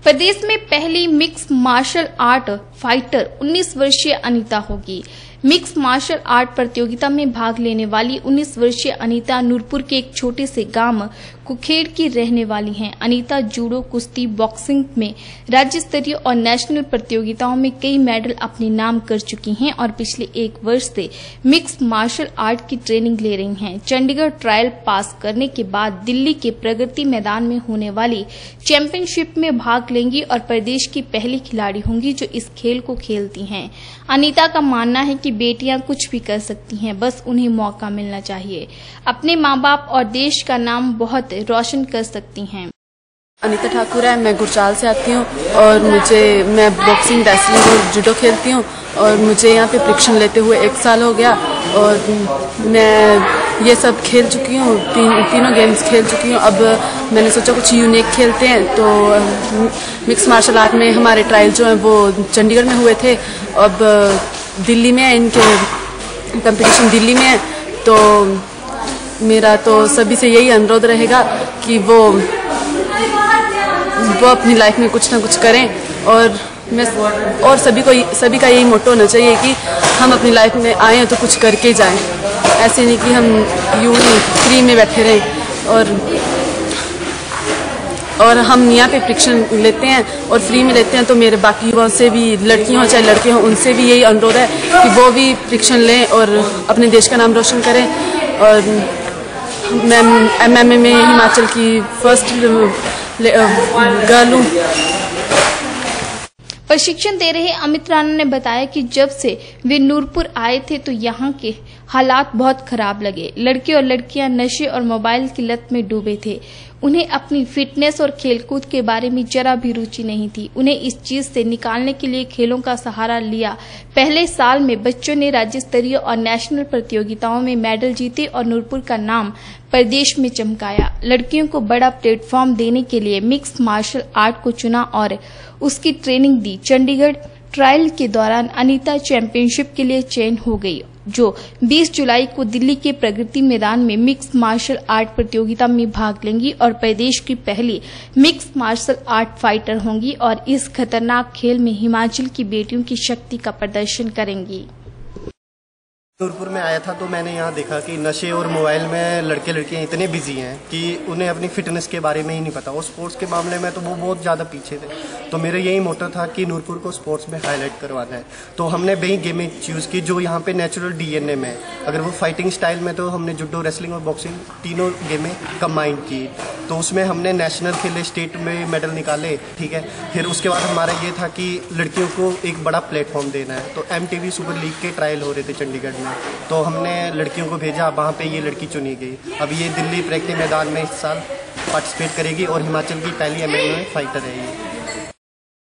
प्रदेश में पहली mix martial art fighter 19 वर्षीय अनीता होगी। मिक्स मार्शल आर्ट प्रतियोगिता में भाग लेने वाली 19 वर्षीय अनीता नूरपुर के एक छोटे से गांव कुखेड़ की रहने वाली हैं। अनीता जूडो, कुश्ती, बॉक्सिंग में राज्य स्तरीय और नेशनल प्रतियोगिताओं में कई मेडल अपने नाम कर चुकी हैं और पिछले 1 वर्ष से मिक्स मार्शल आर्ट की ट्रेनिंग ले रही हैं। चंडीगढ़ ट्रायल पास करने के बाद दिल्ली के प्रगति मैदान में होने वाली चैंपियनशिप में भाग लेंगी और प्रदेश की पहली खिलाड़ी होंगी जो इस खेल को खेलती हैं। अनीता का मानना है कि बेटियां कुछ भी कर सकती हैं, बस उन्हें मौका मिलना चाहिए। अपने माँ बाप और देश का नाम बहुत रोशन कर सकती हैं। अनीता ठाकुर है, मैं गुरचाल से आती हूँ और मैं बॉक्सिंग, रेसलिंग और जूडो खेलती हूँ और मुझे यहाँ पे प्रशिक्षण लेते हुए 1 साल हो गया और मैं ये सब खेल चुकी हूँ, तीनों गेम्स खेल चुकी हूँ। अब मैंने सोचा कुछ यूनिक खेलते हैं, तो मिक्स मार्शल आर्ट में हमारे ट्रायल जो हैं वो चंडीगढ़ में हुए थे। अब दिल्ली में है, इनके कंपटीशन दिल्ली में है, तो मेरा तो सभी से यही अनुरोध रहेगा कि वो अपनी लाइफ में कुछ ना कुछ करें और सभी का यही मोटो होना चाहिए कि हम अपनी लाइफ में आए हैं तो कुछ करके जाएं, ऐसे नहीं कि हम यूं ही फ्री में बैठे रहें। और हम यहाँ पे प्रशिक्षण लेते हैं और फ्री में लेते हैं, तो मेरे बाकी युवाओं से भी, लड़कियों हो चाहे लड़के हों, उनसे भी यही अनुरोध है कि वो भी प्रशिक्षण लें और अपने देश का नाम रोशन करें। और मैं MMA में हिमाचल की फर्स्ट गर्ल हूँ। प्रशिक्षण दे रहे अमित राणा ने बताया कि जब से वे नूरपुर आए थे तो यहाँ के हालात बहुत खराब लगे। लड़के और लड़कियां नशे और मोबाइल की लत में डूबे थे। उन्हें अपनी फिटनेस और खेलकूद के बारे में जरा भी रुचि नहीं थी। उन्हें इस चीज से निकालने के लिए खेलों का सहारा लिया। पहले साल में बच्चों ने राज्य स्तरीय और नेशनल प्रतियोगिताओं में मेडल जीते और नूरपुर का नाम प्रदेश में चमकाया। लड़कियों को बड़ा प्लेटफॉर्म देने के लिए मिक्स मार्शल आर्ट को चुना और उसकी ट्रेनिंग दी। चंडीगढ़ ट्रायल के दौरान अनीता चैंपियनशिप के लिए चयन हो गई, जो 20 जुलाई को दिल्ली के प्रगति मैदान में मिक्स मार्शल आर्ट प्रतियोगिता में भाग लेंगी और प्रदेश की पहली मिक्स मार्शल आर्ट फाइटर होंगी और इस खतरनाक खेल में हिमाचल की बेटियों की शक्ति का प्रदर्शन करेंगी। नूरपुर में आया था तो मैंने यहाँ देखा कि नशे और मोबाइल में लड़के लड़कियाँ इतने बिजी हैं कि उन्हें अपनी फिटनेस के बारे में ही नहीं पता, और स्पोर्ट्स के मामले में तो वो बहुत ज़्यादा पीछे थे। तो मेरा यही मोटो था कि नूरपुर को स्पोर्ट्स में हाईलाइट करवाना है, तो हमने वही गेमें चूज़ की जो यहाँ पे नेचुरल DNA में है। अगर वो फाइटिंग स्टाइल में तो हमने जूडो, रेसलिंग और बॉक्सिंग तीनों गेमें कंबाइन की, तो उसमें हमने नेशनल खेले, स्टेट में मेडल निकाले, ठीक है। फिर उसके बाद हमारा ये था कि लड़कियों को एक बड़ा प्लेटफॉर्म देना है, तो MTV सुपर लीग के ट्रायल हो रहे थे चंडीगढ़ में, तो हमने लड़कियों को भेजा, वहाँ पे ये लड़की चुनी गई। अब ये दिल्ली प्रगति मैदान में इस साल पार्टिसिपेट करेगी और हिमाचल की पहली MMA फाइटर है ये।